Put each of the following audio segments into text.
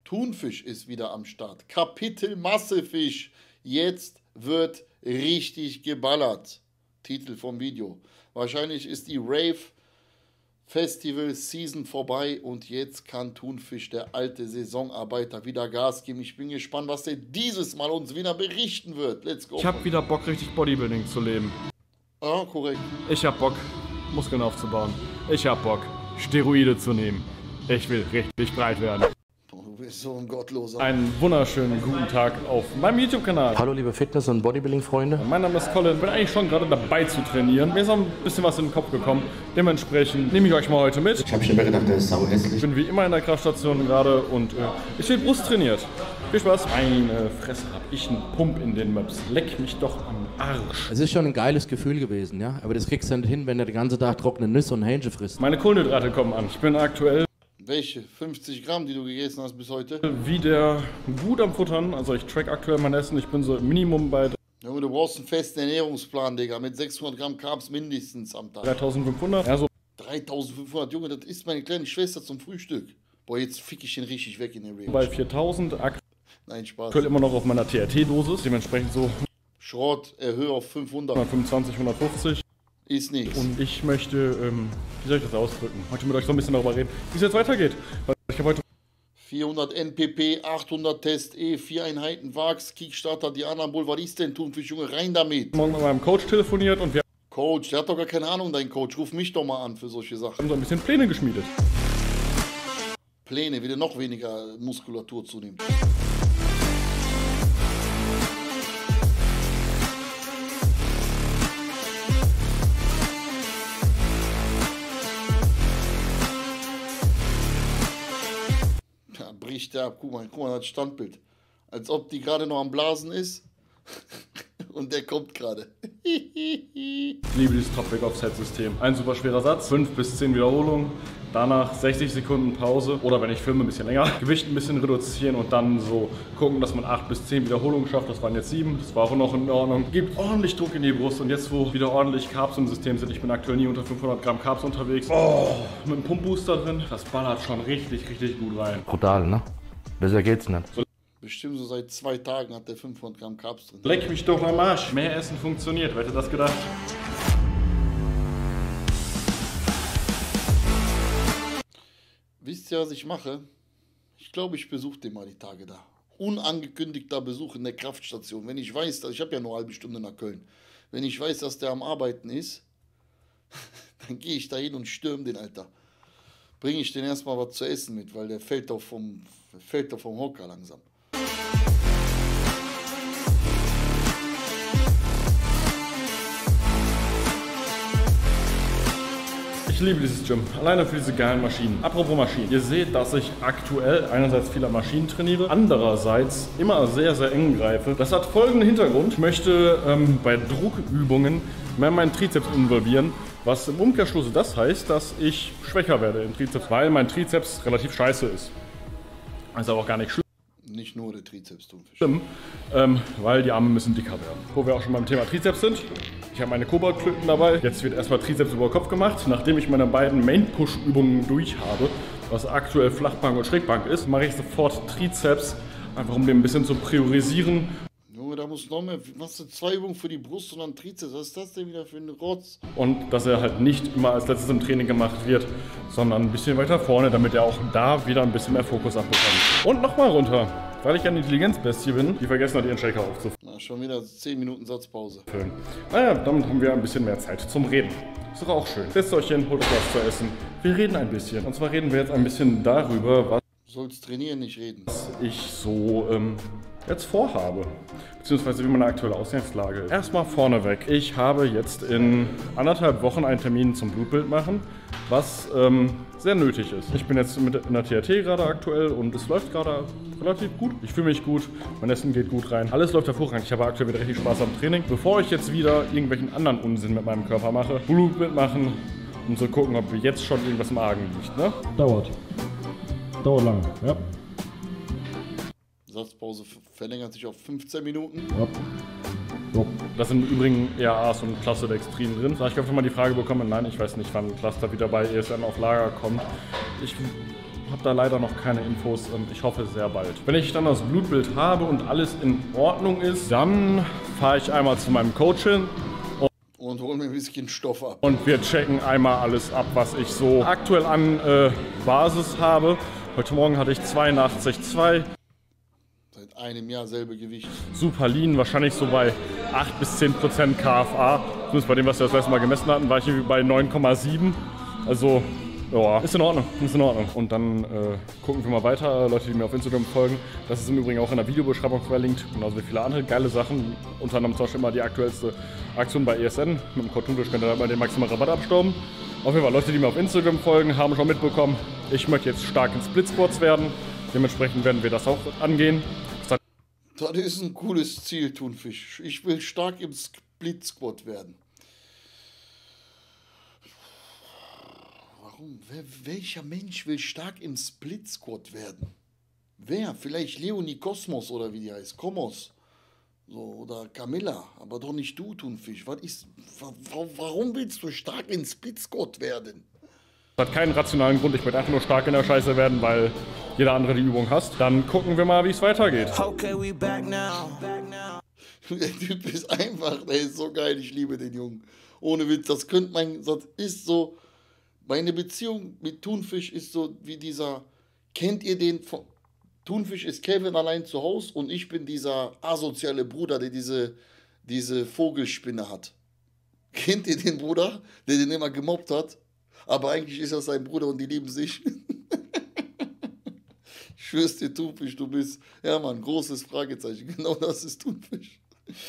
Thunfisch ist wieder am Start. Kapitel Massefisch. Jetzt wird richtig geballert. Titel vom Video. Wahrscheinlich ist die Rave Festival Season vorbei und jetzt kann Thunfisch, der alte Saisonarbeiter, wieder Gas geben. Ich bin gespannt, was er dieses Mal uns wieder berichten wird. Let's go. Ich habe wieder Bock, richtig Bodybuilding zu leben. Ah, korrekt. Ich hab Bock, Muskeln aufzubauen. Ich hab Bock, Steroide zu nehmen. Ich will richtig breit werden. Du bist so ein Gottloser. Einen wunderschönen guten Tag auf meinem YouTube-Kanal. Hallo liebe Fitness- und Bodybuilding-Freunde. Mein Name ist Colin, bin eigentlich schon gerade dabei zu trainieren. Mir ist noch ein bisschen was in den Kopf gekommen. Dementsprechend nehme ich euch mal heute mit. Ich habe schon immer gedacht, der ist sau hässlich. Ich bin wie immer in der Kraftstation gerade und ich will Brust trainiert. Viel Spaß. Meine Fresse, hab ich einen Pump in den Möps. Leck mich doch am Arsch. Es ist schon ein geiles Gefühl gewesen, ja. Aber das kriegst du nicht hin, wenn du den ganzen Tag trockene Nüsse und Hähnchen frisst. Meine Kohlenhydrate kommen an. Ich bin aktuell Welche? 50 Gramm, die du gegessen hast bis heute? wieder gut am Futtern. Also ich track aktuell mein Essen. Ich bin so im Minimum bei Junge, du brauchst einen festen Ernährungsplan, Digga, mit 600 Gramm Carbs mindestens am Tag. 3500. Ja, so 3500, Junge, das ist meine kleine Schwester zum Frühstück. Boah, jetzt fick ich ihn richtig weg in der Range. bei 4000. Nein, Spaß. Aktuell immer noch auf meiner TRT-Dosis. Dementsprechend so Schrott, erhöhe auf 500. 125, 150. Ist nichts. Und ich möchte, wie soll ich das ausdrücken? Heute mit euch so ein bisschen darüber reden, wie es jetzt weitergeht. Weil ich habe heute 400 NPP, 800 Test E, 4 Einheiten VAX, Kickstarter, Dianabol, was ist denn Thunfisch, Junge, rein damit. Morgen mit meinem Coach telefoniert und wir Coach, der hat doch gar keine Ahnung, dein Coach. Ruf mich doch mal an für solche Sachen. haben so ein bisschen Pläne geschmiedet. Pläne, wie der noch weniger Muskulatur zunimmt. Ja, bricht der ab. Guck mal, das Standbild. Als ob die gerade noch am Blasen ist. Und der kommt gerade. Ich liebe dieses Top-Big-Offset-System. Ein super schwerer Satz, 5 bis 10 Wiederholungen. Danach 60 Sekunden Pause oder wenn ich filme, ein bisschen länger. Gewicht ein bisschen reduzieren und dann so gucken, dass man 8 bis 10 Wiederholungen schafft. Das waren jetzt 7, das war auch noch in Ordnung. Gibt ordentlich Druck in die Brust und jetzt, wo wieder ordentlich Carbs im System sind, ich bin aktuell nie unter 500 Gramm Carbs unterwegs. Oh, mit einem Pumpbooster drin, das ballert schon richtig, richtig gut rein. Brutal, ne? Besser geht's nicht. Bestimmt so seit 2 Tagen hat der 500 Gramm Carbs drin. Leck mich doch am Arsch. Mehr Essen funktioniert, wer hätte das gedacht? Wisst ihr, was ich mache? Ich glaube, ich besuche den mal die Tage da. Unangekündigter Besuch in der Kraftstation. Wenn ich weiß, dass ich habe ja nur eine halbe Stunde nach Köln. Wenn ich weiß, dass der am Arbeiten ist, dann gehe ich da hin und stürme den, Alter. Bringe ich den erstmal was zu essen mit, weil der fällt doch vom Hocker langsam. Ich liebe dieses Gym, alleine für diese geilen Maschinen. Apropos Maschinen, ihr seht, dass ich aktuell einerseits viele Maschinen trainiere, andererseits immer sehr, sehr eng greife. Das hat folgenden Hintergrund. Ich möchte bei Druckübungen mehr meinen Trizeps involvieren, was im Umkehrschluss das heißt, dass ich schwächer werde im Trizeps, weil mein Trizeps relativ scheiße ist. Das ist aber auch gar nicht schlimm. Nicht nur der Trizeps-Thunfisch. Weil die Arme müssen dicker werden. Wo wir auch schon beim Thema Trizeps sind. Ich habe meine Koboldklöten dabei. Jetzt wird erstmal Trizeps über Kopf gemacht. Nachdem ich meine beiden Main-Push-Übungen durch habe, was aktuell Flachbank und Schrägbank ist, mache ich sofort Trizeps, einfach um den ein bisschen zu priorisieren. Junge, da muss noch mehr. Machst du 2 Übungen für die Brust und dann Trizeps? Was ist das denn wieder für ein Rotz? Und dass er halt nicht immer als letztes im Training gemacht wird, sondern ein bisschen weiter vorne, damit er auch da wieder ein bisschen mehr Fokus abbekommt. Und nochmal runter. Weil ich eine Intelligenzbestie bin, die vergessen hat, ihren Shaker aufzufüllen. Na, schon wieder 10 Minuten Satzpause. Naja, damit haben wir ein bisschen mehr Zeit zum Reden. Ist doch auch schön. Setzt euch hin, holt euch was zu essen. Wir reden ein bisschen. Und zwar reden wir jetzt ein bisschen darüber, was Du sollst trainieren, nicht reden. ich so jetzt vorhabe. Beziehungsweise wie meine aktuelle Ausgangslage ist. Erstmal vorneweg. Ich habe jetzt in 1,5 Wochen einen Termin zum Blutbild machen, was sehr nötig ist. Ich bin jetzt in der TRT gerade aktuell und es läuft gerade relativ gut. Ich fühle mich gut, mein Essen geht gut rein. Alles läuft hervorragend. Ich habe aktuell wieder richtig Spaß am Training. Bevor ich jetzt wieder irgendwelchen anderen Unsinn mit meinem Körper mache, Blutbild machen, um zu gucken, ob jetzt schon irgendwas im Argen liegt. Ne? Dauert lang, ja. Satzpause verlängert sich auf 15 Minuten. Ja. So. Das sind im Übrigen EAAs und Cluster-Dextrin drin. Da habe ich einfach mal die Frage bekommen, nein, ich weiß nicht, wann Cluster wieder bei ESN auf Lager kommt. Ich habe da leider noch keine Infos. Ich hoffe sehr bald. Wenn ich dann das Blutbild habe und alles in Ordnung ist, dann fahre ich einmal zu meinem Coach hin. Und hol mir ein bisschen Stoff ab. Und wir checken einmal alles ab, was ich so aktuell an Basis habe. Heute Morgen hatte ich 82,2. Seit einem Jahr selbe Gewicht. Super lean, wahrscheinlich so bei 8 bis 10% KFA. Zumindest bei dem, was wir das letzte Mal gemessen hatten, war ich irgendwie bei 9,7. Also, ja, ist in Ordnung, ist in Ordnung. Und dann gucken wir mal weiter. Leute, die mir auf Instagram folgen, das ist im Übrigen auch in der Videobeschreibung verlinkt. Genauso wie viele andere geile Sachen. Unter anderem zum Beispiel immer die aktuellste Aktion bei ESN. Mit dem Code Thunfisch könnt ihr da mal den maximalen Rabatt abstauben. Auf jeden Fall, Leute, die mir auf Instagram folgen, haben schon mitbekommen, ich möchte jetzt stark in Split Squats werden. Dementsprechend werden wir das auch angehen. Das ist ein cooles Ziel, Thunfisch. Ich will stark im Split Squat werden. Warum? Welcher Mensch will stark im Split Squat werden? Wer? Vielleicht Leonie Kosmos oder wie die heißt. Komos. So, oder Camilla. Aber doch nicht du, Thunfisch. Warum willst du stark in Split Squat werden? Das hat keinen rationalen Grund. Ich möchte einfach nur stark in der Scheiße werden, weil jeder andere die Übung hasst. Dann gucken wir mal, wie es weitergeht. Okay, we back now. Der Typ ist einfach, der ist so geil. Ich liebe den Jungen. Ohne Witz, das ist so. Meine Beziehung mit Thunfisch ist so wie dieser. Kennt ihr den? Thunfisch ist Kevin allein zu Hause und ich bin dieser asoziale Bruder, der diese Vogelspinne hat. Kennt ihr den Bruder, der den immer gemobbt hat? Aber eigentlich ist das sein Bruder und die lieben sich. Ich schwör's dir, Thunfisch, du bist, ja Mann, großes Fragezeichen. Genau das ist Thunfisch.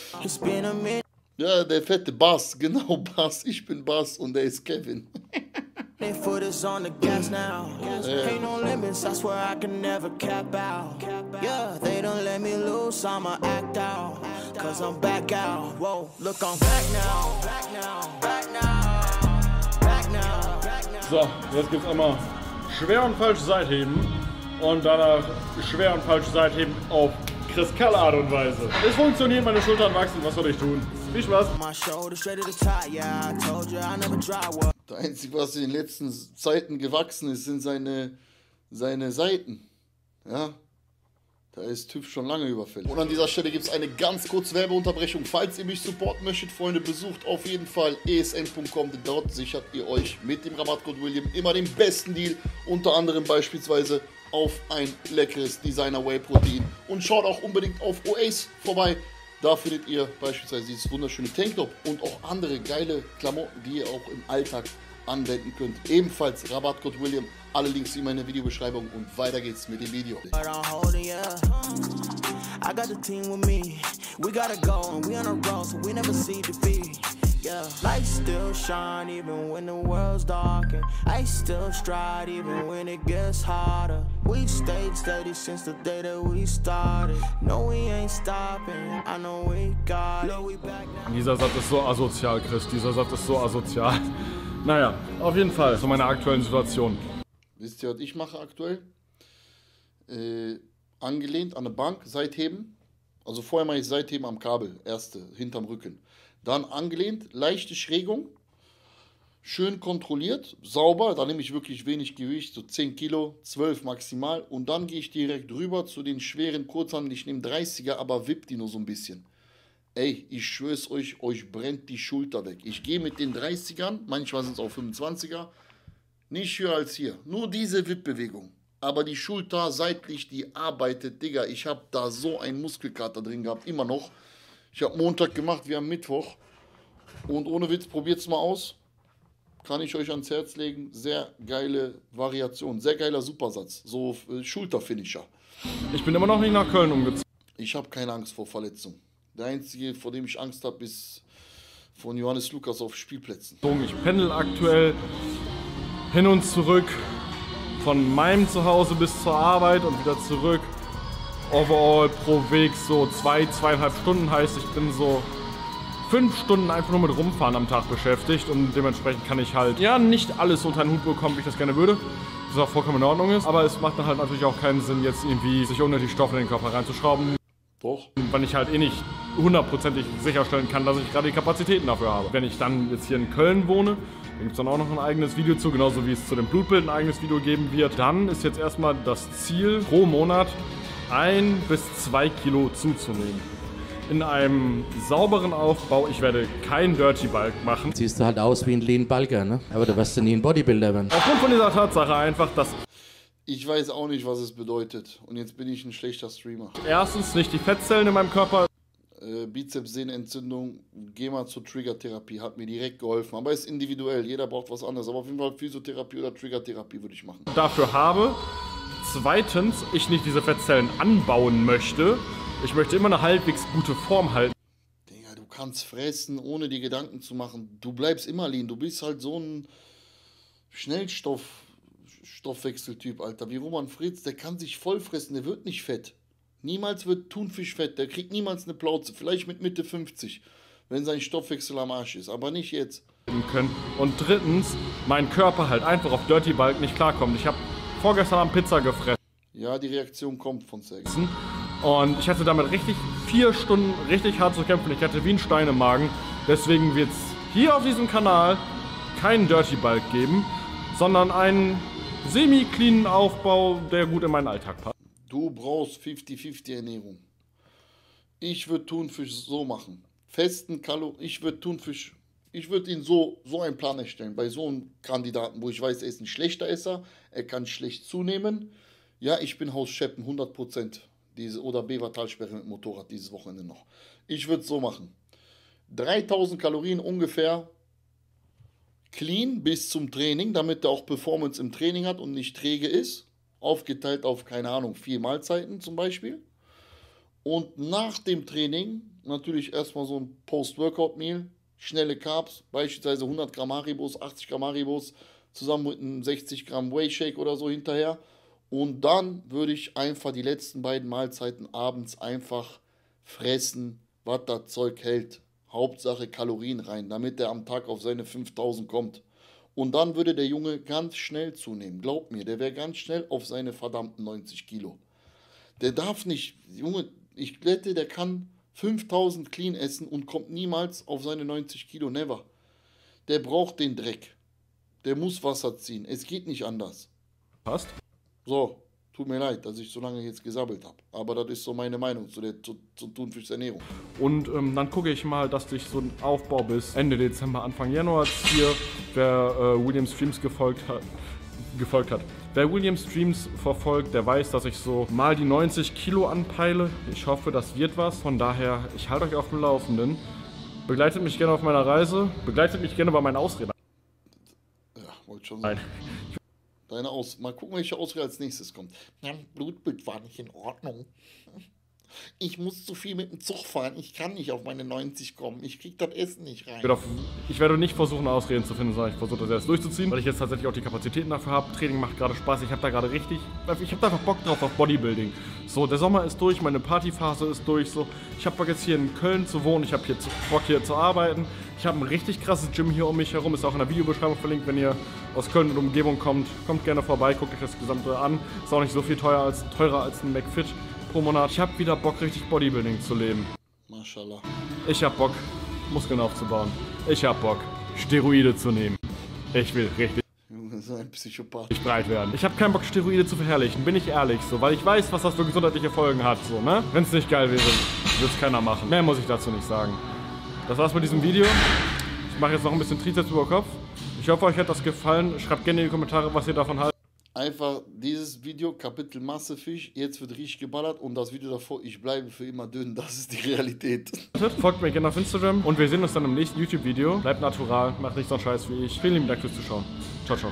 Ja, der fette Bass, genau Bass. Ich bin Bass und der ist Kevin. Their foot is on the gas now. Ain't no limits, I swear I can never cap out. Yeah, they don't let me loose, I'ma act out. Cause I'm back out. Whoa, look, I'm back now. Back now, back now, back now, back now. So, jetzt gibt's einmal schwer und falsch Seitheben. Und danach schwer und falsch Seitheben auf Chris Kalle Art und Weise. Es funktioniert, meine Schultern wachsen, was soll ich tun? Viel Spaß! Das Einzige, was in den letzten Zeiten gewachsen ist, sind seine Seiten. Ja, da ist TÜV schon lange überfällig. Und an dieser Stelle gibt es eine ganz kurze Werbeunterbrechung. Falls ihr mich supporten möchtet, Freunde, besucht auf jeden Fall esn.com. Dort sichert ihr euch mit dem Rabattcode William immer den besten Deal. Unter anderem beispielsweise auf ein leckeres Designer Whey Protein. Und schaut auch unbedingt auf Oasis vorbei. Da findet ihr beispielsweise dieses wunderschöne Tanktop und auch andere geile Klamotten, die ihr auch im Alltag anwenden könnt. Ebenfalls Rabattcode William. Alle Links in meiner Videobeschreibung und weiter geht's mit dem Video. Yeah. Light still shine even when the world's dark, and I still stride even when it gets harder. We stayed steady since the day that we started. No, we ain't stopping. I know we got it. We back now. Dieser Satz ist so asozial, Chris. Dieser Satz ist so asozial. Naja, auf jeden Fall zu meiner aktuellen Situation. Wisst ihr, was ich mache aktuell? Angelehnt an eine Bank, Seitheben. Also vorher mache ich Seitheben am Kabel, erste, hinterm Rücken. Dann angelehnt, leichte Schrägung, schön kontrolliert, sauber, da nehme ich wirklich wenig Gewicht, so 10 Kilo, 12 maximal. Und dann gehe ich direkt rüber zu den schweren Kurzhanteln, ich nehme 30er, aber wipp die nur so ein bisschen. Ey, ich schwör's euch, euch brennt die Schulter weg. Ich gehe mit den 30ern, manchmal sind es auch 25er, nicht höher als hier. Nur diese Wippbewegung. Aber die Schulter seitlich, die arbeitet, Digga. Ich habe da so einen Muskelkater drin gehabt, immer noch. Ich habe Montag gemacht, wir haben Mittwoch. Und ohne Witz, probiert es mal aus. Kann ich euch ans Herz legen. Sehr geile Variation, sehr geiler Supersatz. So Schulterfinisher. Ich bin immer noch nicht nach Köln umgezogen. Ich habe keine Angst vor Verletzung. Der einzige, vor dem ich Angst habe, ist von Johannes Lukas auf Spielplätzen. Ich pendel aktuell hin und zurück von meinem Zuhause bis zur Arbeit und wieder zurück. Overall pro Weg so 2,5 Stunden, heißt ich bin so 5 Stunden einfach nur mit Rumfahren am Tag beschäftigt und dementsprechend kann ich halt ja nicht alles unter den Hut bekommen, wie ich das gerne würde, was auch vollkommen in Ordnung ist, aber es macht dann halt natürlich auch keinen Sinn, jetzt irgendwie sich unnötig Stoff in den Körper reinzuschrauben. Doch. Weil ich halt eh nicht hundertprozentig sicherstellen kann, dass ich gerade die Kapazitäten dafür habe. Wenn ich dann jetzt hier in Köln wohne, da gibt es dann auch noch ein eigenes Video zu, genauso wie es zu dem Blutbild ein eigenes Video geben wird. Dann ist jetzt erstmal das Ziel, pro Monat 1 bis 2 Kilo zuzunehmen. In einem sauberen Aufbau, ich werde kein Dirty Bulk machen. Siehst du halt aus wie ein Lean Bulker, ne? Aber du wirst ja nie ein Bodybuilder werden. Aufgrund von dieser Tatsache einfach, dass Ich weiß auch nicht, was es bedeutet. Und jetzt bin ich ein schlechter Streamer. erstens nicht die Fettzellen in meinem Körper Bizepssehnenentzündung, geh mal zur Triggertherapie, hat mir direkt geholfen. Aber ist individuell, jeder braucht was anderes. Aber auf jeden Fall Physiotherapie oder Triggertherapie würde ich machen. dafür habe. Zweitens, ich nicht diese Fettzellen anbauen möchte. Ich möchte immer eine halbwegs gute Form halten. Digga, du kannst fressen, ohne dir Gedanken zu machen. Du bleibst immer lean. Du bist halt so ein Stoffwechseltyp, Alter. Wie Roman Fritz, der kann sich voll fressen, der wird nicht fett. Niemals wird Thunfisch fett, der kriegt niemals eine Plauze. Vielleicht mit Mitte 50, wenn sein Stoffwechsel am Arsch ist. Aber nicht jetzt. Können. Und drittens, mein Körper halt einfach auf Dirty Bulk nicht klarkommt. Ich habe vorgestern Abend Pizza gefressen Ja, die Reaktion kommt von Sex. und ich hatte damit richtig 4 Stunden richtig hart zu kämpfen. Ich hatte wie ein Stein im Magen. Deswegen wird es hier auf diesem Kanal keinen Dirty Bulk geben, sondern einen semi-cleanen Aufbau, der gut in meinen Alltag passt. Du brauchst 50-50 Ernährung. Ich würde Thunfisch so machen. Festen Kalorien. Ich würde ihn so einen Plan erstellen. Bei so einem Kandidaten, wo ich weiß, er ist ein schlechter Esser, er kann schlecht zunehmen. Ja, ich bin Haus Scheppen, 100%. Oder Bevertalsperre mit Motorrad dieses Wochenende noch. Ich würde es so machen. 3000 Kalorien ungefähr clean bis zum Training, damit er auch Performance im Training hat und nicht träge ist. Aufgeteilt auf, keine Ahnung, 4 Mahlzeiten zum Beispiel. Und nach dem Training natürlich erstmal so ein Post-Workout-Meal, schnelle Carbs, beispielsweise 100 Gramm Haribos, 80 Gramm Haribos, zusammen mit einem 60 Gramm Whey-Shake oder so hinterher. Und dann würde ich einfach die letzten beiden Mahlzeiten abends einfach fressen, was das Zeug hält. Hauptsache Kalorien rein, damit er am Tag auf seine 5000 kommt. Und dann würde der Junge ganz schnell zunehmen. Glaub mir, der wäre ganz schnell auf seine verdammten 90 Kilo. Der darf nicht, Junge, ich wette, der kann 5000 clean essen und kommt niemals auf seine 90 Kilo. Never. Der braucht den Dreck. Der muss Wasser ziehen. Es geht nicht anders. Passt. So, tut mir leid, dass ich so lange jetzt gesabbelt habe. Aber das ist so meine Meinung zu Thunfischernährung. Und dann gucke ich mal, dass ich so einen Aufbau bis Ende Dezember, Anfang Januar ziehe. Wer Williams Streams gefolgt hat. Wer Williams Streams verfolgt, der weiß, dass ich so mal die 90 Kilo anpeile. Ich hoffe, das wird was. Von daher, ich halte euch auf dem Laufenden. Begleitet mich gerne auf meiner Reise. Begleitet mich gerne bei meinen Ausreden. Ja, wollte schon sagen. Mal gucken, welche Ausrede als nächstes kommt. Ja, Blutbild war nicht in Ordnung. Ich muss zu viel mit dem Zug fahren. Ich kann nicht auf meine 90 kommen. Ich krieg das Essen nicht rein. Ich werde nicht versuchen, Ausreden zu finden, sondern ich versuche das jetzt durchzuziehen, weil ich jetzt tatsächlich auch die Kapazitäten dafür habe. Training macht gerade Spaß. Ich habe da gerade ich habe da einfach Bock drauf auf Bodybuilding. So, der Sommer ist durch, meine Partyphase ist durch. So, ich habe Bock jetzt hier in Köln zu wohnen. Ich habe hier Bock hier zu arbeiten. Ich habe ein richtig krasses Gym hier um mich herum. Ist auch in der Videobeschreibung verlinkt, wenn ihr aus Köln und Umgebung kommt. Kommt gerne vorbei, guckt euch das Gesamte an. Ist auch nicht so viel teurer als ein McFit pro Monat. Ich habe wieder Bock, richtig Bodybuilding zu leben. Mashallah. Ich habe Bock, Muskeln aufzubauen. Ich habe Bock, Steroide zu nehmen. Ich will richtig Junge, so ein Psychopath. breit werden. Ich habe keinen Bock, Steroide zu verherrlichen, bin ich ehrlich so, weil ich weiß, was das für gesundheitliche Folgen hat, so, ne? Wenn es nicht geil wäre, würde es keiner machen. Mehr muss ich dazu nicht sagen. Das war's mit diesem Video. Ich mache jetzt noch ein bisschen Trizeps über Kopf. Ich hoffe, euch hat das gefallen. Schreibt gerne in die Kommentare, was ihr davon haltet. Einfach dieses Video, Kapitel Massefisch, jetzt wird richtig geballert und das Video davor, ich bleibe für immer dünn, das ist die Realität. Folgt mir gerne auf Instagram und wir sehen uns dann im nächsten YouTube-Video. Bleibt natural, macht nicht so einen Scheiß wie ich. Vielen lieben Dank fürs Zuschauen. Ciao, ciao.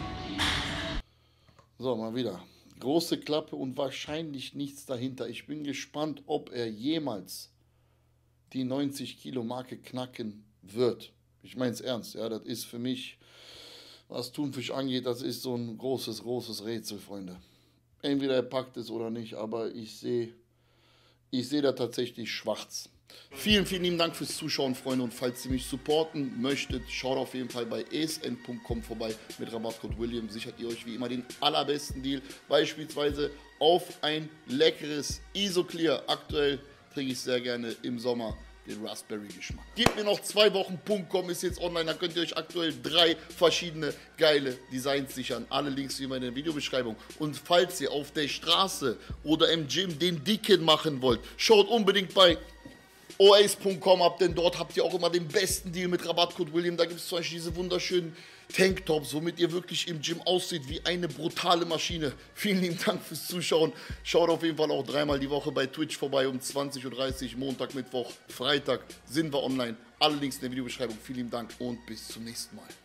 So, mal wieder. Große Klappe und wahrscheinlich nichts dahinter. Ich bin gespannt, ob er jemals die 90 Kilo Marke knacken wird. Ich meine es ernst, ja, das ist für mich, was Thunfisch angeht, das ist so ein großes Rätsel, Freunde. Entweder er packt es oder nicht, aber ich sehe da tatsächlich schwarz. Vielen lieben Dank fürs Zuschauen, Freunde, und falls ihr mich supporten möchtet, schaut auf jeden Fall bei esn.com vorbei. Mit Rabattcode William sichert ihr euch wie immer den allerbesten Deal, beispielsweise auf ein leckeres Isoclear, aktuell trinke ich sehr gerne im Sommer den Raspberry-Geschmack. Gebt mir noch 2 Wochen.com, ist jetzt online, da könnt ihr euch aktuell 3 verschiedene geile Designs sichern. Alle Links wie immer in der Videobeschreibung. Und falls ihr auf der Straße oder im Gym den Dicken machen wollt, schaut unbedingt bei oace.com ab, denn dort habt ihr auch immer den besten Deal mit Rabattcode William. Da gibt es zum Beispiel diese wunderschönen Tanktops, womit ihr wirklich im Gym aussieht wie eine brutale Maschine. Vielen lieben Dank fürs Zuschauen. Schaut auf jeden Fall auch 3-mal die Woche bei Twitch vorbei um 20:30 Uhr, Montag, Mittwoch, Freitag sind wir online. Alle Links in der Videobeschreibung. Vielen lieben Dank und bis zum nächsten Mal.